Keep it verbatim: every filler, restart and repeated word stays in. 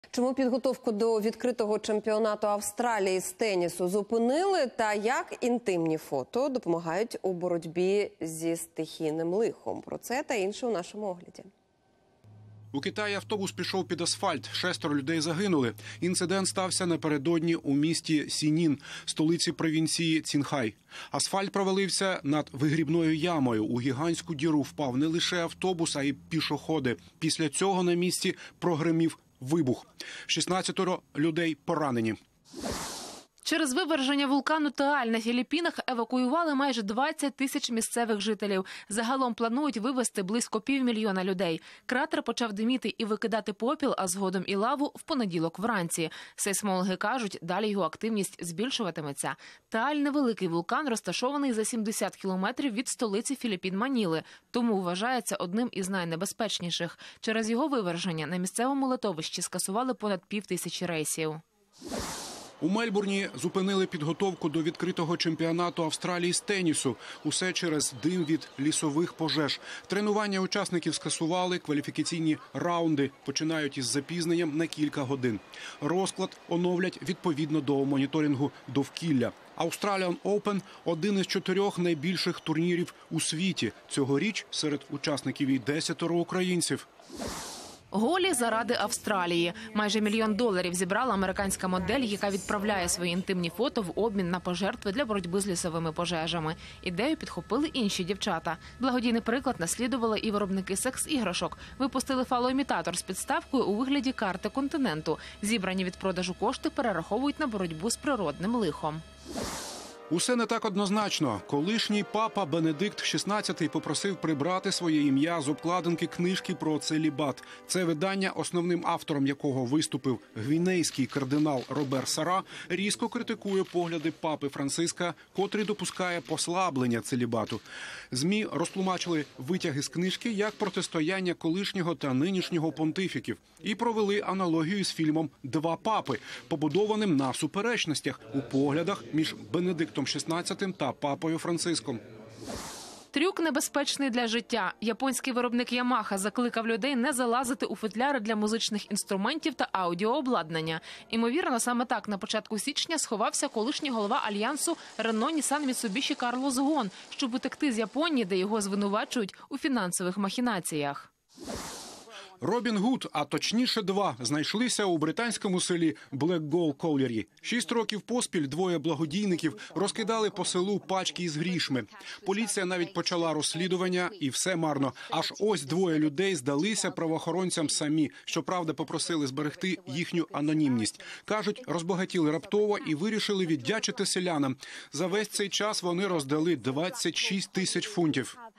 Чому підготовку до відкритого чемпіонату Австралії з тенісу зупинили та як інтимні фото допомагають у боротьбі зі стихійним лихом? Про це та інше у нашому огляді. У Китаї автобус пішов під асфальт. Шестеро людей загинули. Інцидент стався напередодні у місті Сінін, столиці провінції Цінхай. Асфальт провалився над вигрібною ямою. У гігантську діру впав не лише автобус, а й пішоходи. Після цього на місці прогримів вибух. шістнадцятеро людей поранені. Через виверження вулкану Тааль на Філіппінах евакуювали майже двадцять тисяч місцевих жителів. Загалом планують вивезти близько півмільйона людей. Кратер почав диміти і викидати попіл, а згодом і лаву в понеділок вранці. Сейсмологи кажуть, далі його активність збільшуватиметься. Тааль – невеликий вулкан, розташований за сімдесят кілометрів від столиці Філіппін Манілли, тому вважається одним із найнебезпечніших. Через його виверження на місцевому литовищі скасували понад півтисячі рейсів. У Мельбурні зупинили підготовку до відкритого чемпіонату Австралії з тенісу. Усе через дим від лісових пожеж. Тренування учасників скасували, кваліфікаційні раунди починають із запізненням на кілька годин. Розклад оновлять відповідно до моніторингу довкілля. Australian Open – один із чотирьох найбільших турнірів у світі. Цьогоріч серед учасників і десятеро українців. Голі заради Австралії. Майже мільйон доларів зібрала американська модель, яка відправляє свої інтимні фото в обмін на пожертви для боротьби з лісовими пожежами. Ідею підхопили інші дівчата. Благодійний приклад наслідували і виробники секс-іграшок. Випустили фалоімітатор з підставкою у вигляді карти континенту. Зібрані від продажу кошти перераховують на боротьбу з природним лихом. Усе не так однозначно. Колишній папа Бенедикт шістнадцятий попросив прибрати своє ім'я з обкладинки книжки про целібат. Це видання, основним автором якого виступив гвінейський кардинал Робер Сара, різко критикує погляди папи Франциска, котрий допускає послаблення целібату. ЗМІ розтлумачили витяги з книжки як протистояння колишнього та нинішнього понтифіків і провели аналогію з фільмом «Два папи», побудованим на суперечностях у поглядах між Бенедиктом шістнадцятим та папою Франциском. Трюк небезпечний для життя. Японський виробник Ямаха закликав людей не залазити у футляри для музичних інструментів та аудіообладнання. Імовірно, саме так на початку січня сховався колишній голова альянсу Рено-Нісан Міцубіші Карлос Гон, щоб утекти з Японії, де його звинувачують у фінансових махінаціях. Робін Гуд, а точніше два, знайшлися у британському селі Блекгол-Коллєрі. Шість років поспіль двоє благодійників розкидали по селу пачки із грішми. Поліція навіть почала розслідування, і все марно. Аж ось двоє людей здалися правоохоронцям самі. Щоправда, попросили зберегти їхню анонімність. Кажуть, розбагатіли раптово і вирішили віддячити селянам. За весь цей час вони роздали двадцять шість тисяч фунтів.